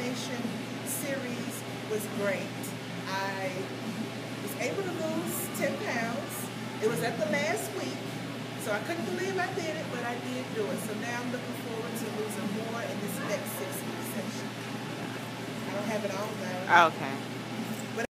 transformation series was great. I was able to lose 10 pounds. It was at the last week, so I couldn't believe I did it, but I did do it. So now I'm looking forward to losing more in this next 6-week session. I don't have it all though. Okay.